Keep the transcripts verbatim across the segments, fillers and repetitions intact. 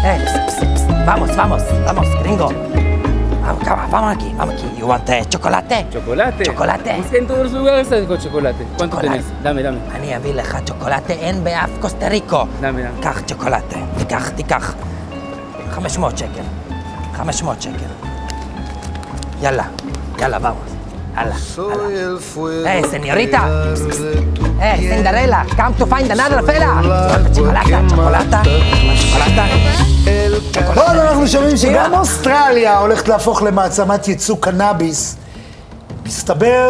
Hey, psst, psst, psst. Vamos, vamos, vamos, gringo. Vamos, vamos aquí, vamos aquí. You want uh, chocolate? ¿Chocolate? Chocolate. Es que en todos los lugares hay con chocolate. ¿Cuánto chocolate. tenés? Dame, dame. אני אביא לך צ'וקולטה, אין באף קוסטה ריקו. דמי, דמי. קח צ'וקולטה, תיקח, תיקח. חמש מאות שקל. חמש מאות שקל. יאללה, יאללה, vamos. Hala, hala. Hey, señorita. Hey, Cinderella, come to find another fella. צ'וקולטה, צ'וקולטה, צ'וקולטה. עוד אנחנו שומעים שגם אוסטרליה הולכת להפוך למעצמת ייצוא קנאביס. מסתבר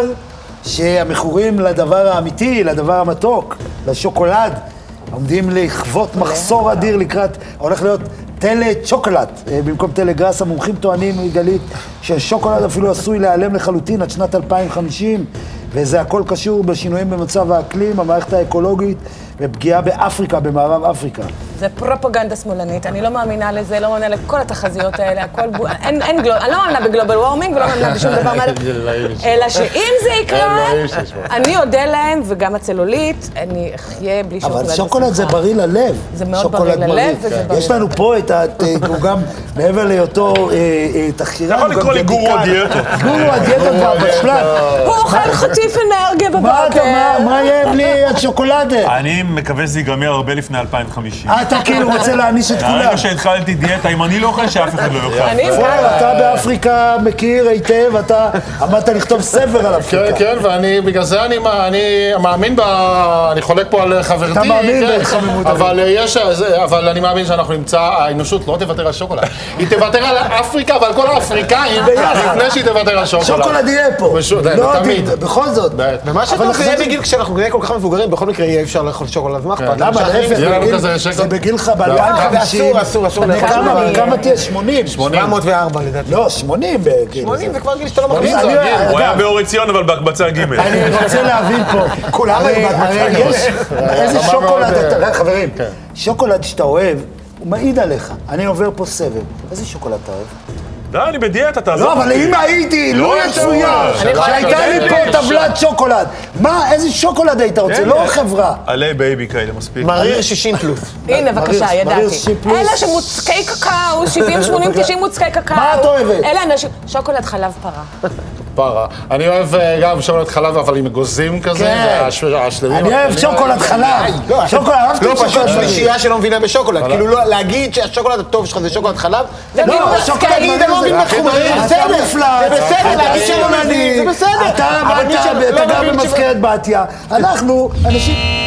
שהמכורים לדבר האמיתי, לדבר המתוק, לשוקולד, עומדים לחוות מחסור אדיר לקראת, הולך להיות טלה צ'וקולד. במקום טלגראס, המומחים טוענים גלית ששוקולד אפילו עשוי להיעלם לחלוטין עד שנת אלפיים וחמישים, וזה הכל קשור בשינויים במצב האקלים, המערכת האקולוגית ופגיעה באפריקה, במערב אפריקה. זה פרופגנדה שמאלנית, אני לא מאמינה לזה, לא מאמינה לכל התחזיות האלה, הכל בו... אין, אין גלוב... אני לא מאמינה בגלובל וורמינג ולא מאמינה בשום דבר מהלך, אלא שאם זה יקרה, אני אודה להם, וגם הצלולית, אני אחיה בלי שוקולד. אבל שוקולד זה בריא ללב. זה מאוד בריא ללב, וזה בריא. יש לנו פה את ה... הוא גם, מעבר להיותו תחקירה, יכול לקרוא לי גורו הדיאטות. גורו הדיאטות והבשלן. הוא אוכל חטיף אנרגיה בבוקר. מה יהיה בלי השוקולדה? אני מקווה שזה ייגמר הרבה לפני אלפיים וחמישים. אתה כאילו רוצה להעניש את כולם. הרגע שהתחלתי דיאטה, אם אני לא אוכל, שאף אחד לא יאכל. אתה באפריקה מכיר היטב, אתה עמדת לכתוב ספר על אפריקה. כן, כן, ואני, בגלל זה אני מאמין ב... אני חולק פה על חברתי. אתה מאמין בהתחממות. אבל יש... אבל אני מאמין שאנחנו נמצא... האנושות לא תוותר על שוקולד. היא תוותר על אפריקה ועל כל האפריקאים, לפני שהיא תוותר על שוקולד. שוקולד יהיה פה. לא, תמיד. בכל זאת. ומה שטוב זה יהיה בגיל כשאנחנו נהיה כל כך מבוגרים, בכל מקרה יהיה אפשר לאכול שוקולד. מה אכפת? למה? להפך, זה בגילך ב-אלפיים וחמישים. אסור, אסור. כמה תהיה? שמונים? שבע מאות וארבע לדעתי. לא, שמונים בגיל. שמונים זה כבר גיל שאתה לא מחליט. הוא היה באור עציון, אבל בהקבצה ג'. אני רוצה להבין פה. כולם היו בהקבצה ג'. איזה שוקולד אתה... חברים, שוקולד שאתה אוהב, הוא מעיד עליך. אני עובר פה סבב. איזה שוקולד אתה אוהב? די, אני בדיאטה, תעזור. לא, אבל אם הייתי, לא יצויה, שהייתה לי פה טבלת שוקולד. מה, איזה שוקולד היית רוצה? לא חברה. עלי בייבי כאלה, מספיק. מריר שישים פלוס. הנה, בבקשה, ידעתי. אלה שמוצקי קקאו, שבעים, שמונים, תשעים מוצקי קקאו. מה את אוהבת? אלה אנשים... שוקולד חלב פרה. פרה. אני אוהב גם שוקולד חלב, אבל עם אגוזים כזה, והשלמים. אני אוהב שוקולד חלב. שוקולד, אהבתי לא, פשוט שוקולד. שלישייה שלא מבינה בשוקולד. כאילו להגיד שהשוקולד הטוב שלך זה שוקולד חלב, זה כאילו שוקולד לא מבין בתחום. אתה מופלא. זה בסדר, להגיד שלא מבין, זה בסדר. אתה גם במזכרת בתיה. אנחנו אנשים...